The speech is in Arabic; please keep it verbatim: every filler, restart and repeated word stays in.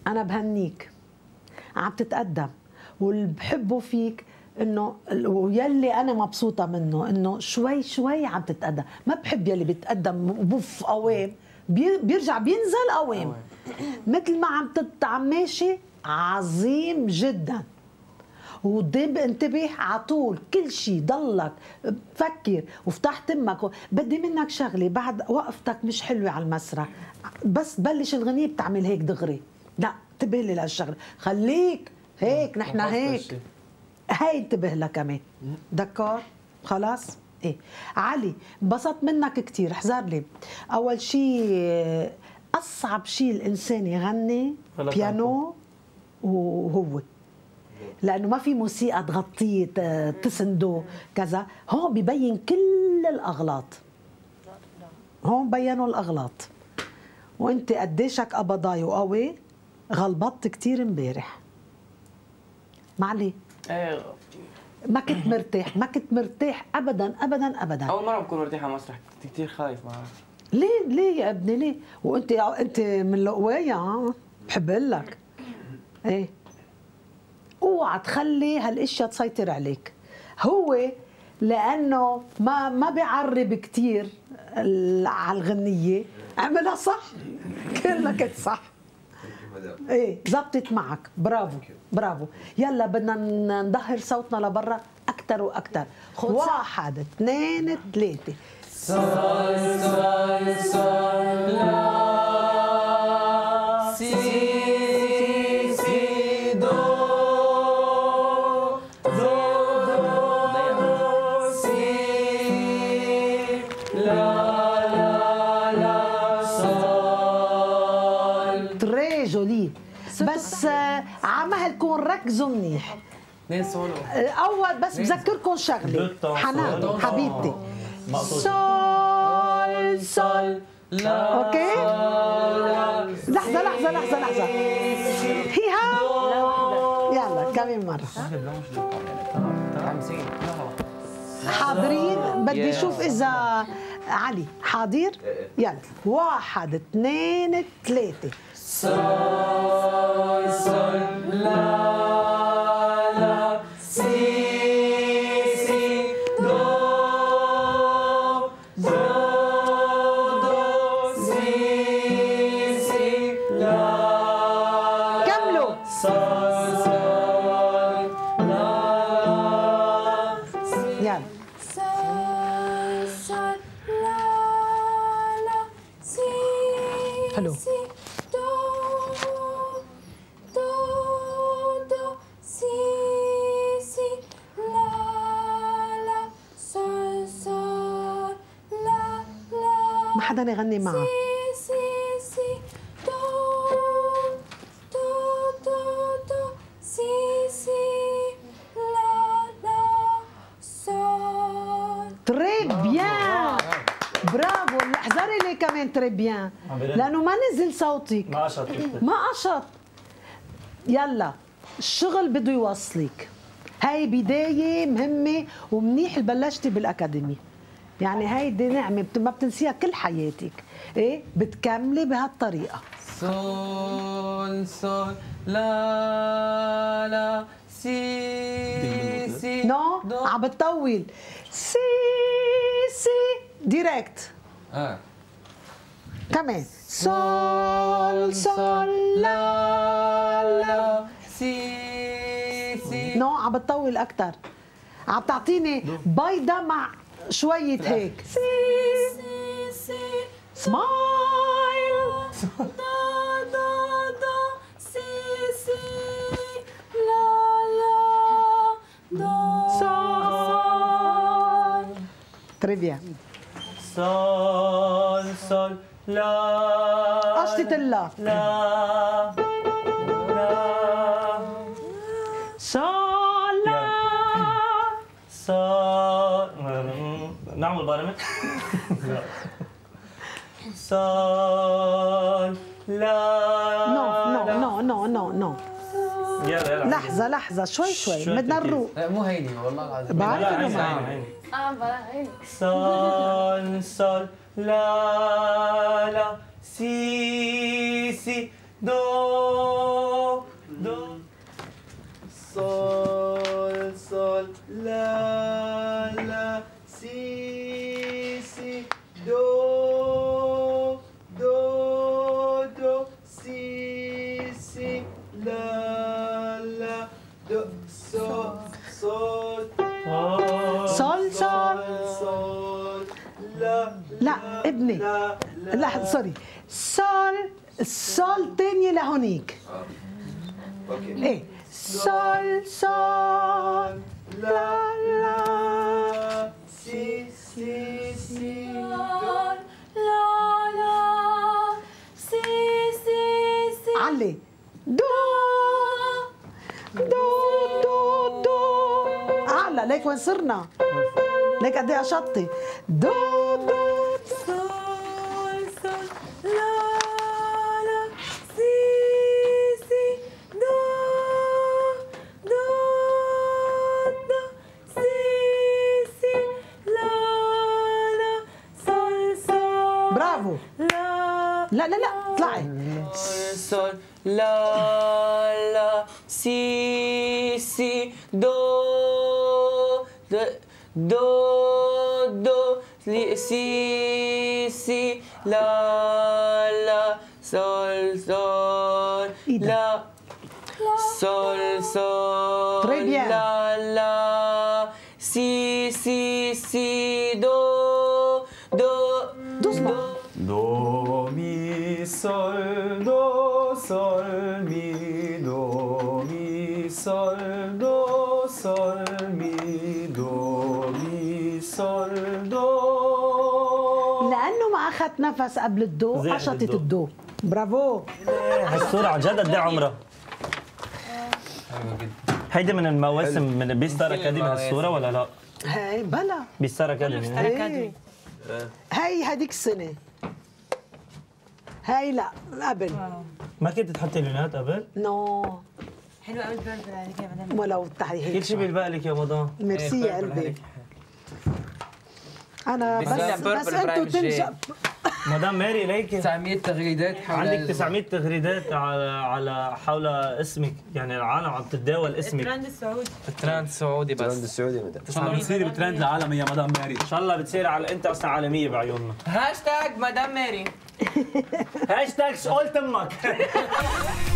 انا بهنيك عم تتقدم، واللي بحبه فيك انه ويلي انا مبسوطه منه انه شوي شوي عم تتقدم. ما بحب يلي بيتقدم بوف قوام بيرجع بينزل قوام. مثل ما عم عم ماشي عظيم جدا. وديب انتبه على طول كل شيء، ضلك فكر وفتح تمك. بدي منك شغله بعد وقفتك مش حلوه على المسرح، بس تبلش الغنية بتعمل هيك دغري. لا انتبه لي لهالشغله، خليك هيك نحن هيك. هاي انتبه لها كمان. دكار خلاص. ايه علي انبسطت منك كثير. احذر لي اول شيء، اصعب شيء الانسان يغني بيانو وهو، لانه ما في موسيقى تغطيه تسنده كذا. هون ببين كل الاغلاط، هون بينوا الاغلاط. وانت قديشك قبضاي وقوي، غلبطت كثير امبارح. معلي ايه ما كنت مرتاح، ما كنت مرتاح ابدا ابدا ابدا. اول مره بكون مرتاح على المسرح، كنت كثير خايف. ما بعرف ليه ليه يا ابني ليه؟ وانت انت من القوايه ها، بحب اقول لك ايه، اوعى تخلي هالاشياء تسيطر عليك. هو لانه ما ما بيعرب كثير على الغنيه، عملها صح كلها كانت صح. ايه زبطت معك، برافو برافو. يلا بدنا نظهر صوتنا لبرا اكثر واكثر. واحد اثنين ثلاثه. صل صل صل لا سي سي دو دو دو سي لا لا لا صل. تري جولي. بس عمها تكون ركزوا منيح. اثنين سولو. اول بس بذكركم شغله حنان حبيبتي، صل صل لا اوكي. لحظه لحظه لحظه لحظه هيها. يلا كمان مره. حاضرين؟ بدي اشوف اذا علي حاضر. يلا واحد اثنين ثلاثه. صل صل لا لا سي سي دو دو دو سي سي لا. كملوا. صل صل لا سي. يلا صل صل لا لا سي حلو. سي دو دو دو سي سي لا لا صل صل لا لا. ما حدا يغني معه. سي سي سي دو دو دو دو سي سي لا لا صل. تري بيان برافو. احذري لي كمان تري بيان لانه ما نزل صوتك. ما قشط ما قشط. يلا الشغل بده يوصلك. هاي بداية مهمة ومنيح اللي بلشتي بالأكاديمي. يعني هيدي نعمة ما بتنسيها كل حياتك. ايه بتكملي بهالطريقة. صل صل لا لا سي سي نو دو. عم بتطول. سي سي ديريكت. اه كمان صل صل لا لا سي سي. نو عم بتطول أكتر. عم تعطيني بيضة مع شوية هيك. سي سي سي سمايل. دو دو دو سي سي لا لا دو صل. تري بيان. صل صل لا قشطة الله. لا لا صل لا. صل نعمل برامج. صل لا نو نو نو نو نو نو. يلا يلا لحظة لحظة شوي شوي شوي بدنا تركيز. نروق. لا مو هيدي والله العظيم. بعرف لا إنه عيني ما- عيني عيني. اه بلا هيك. صل صل لا لا سي سي دو دو sol, sol, la, la, si, si, do, do, do, si, si, la, la, do, sol, sol, صول صول sol, la, لا ابني la, la. لا سوري صول الصول تانية لهونيك اوكي. ايه صول صول لا لا si, si, si, La la la, si si si. علي دو دو دو دو اعلى ليك وين صرنا ليك قد ايه قشطتي دو دو Sol sol la la, si si do do do, si si la la, sol sol برافو la. لا لا لا اطلعي sol, la, la, si, si, do, do, do, do, li, si, si, la, la, sol, sol, إيه ده؟ la, sol, sol, Très bien. la, la, si, si, si, do, do, doucement Do, mi, sol, do, sol, mi, do, mi, sol, do, sol, mi, do, mi, sol, do. لانه ما اخذت نفس قبل الدو زي قشطت الدو. الدو برافو هالصورة عن جد قد ايه عمرها؟ حلو جدا. هيدي من المواسم من بيستار كل اكاديمي المواسم. هالصورة ولا لا؟ هاي بلا بيستار اكاديمي إيه. هاي هذيك السنه هاي لا قبل ما كنت تحطي لونات قبل؟ نو حلوة قوي البرجر عليك يا مدام. ولو تحت كل هيك شيء بيلبقلك يا مدام. ميرسي يا قلبي انا بس بس لا، بس بيربل انتوا برايم جاي. تنجح مدام ماري ليك تسعمية تغريدات حول عندك تسعمية تغريدات على على حول اسمك، يعني العالم عم تتداول اسمك. الترند السعودي. الترند السعودي بس. الترند السعودي مدام ان شاء الله بتصيري بترند العالم يا مدام ماري. ان شاء الله بتصير على انت اصلا عالميه بعيوننا. هاشتاج مدام ماري. هاشتاج سؤال تمك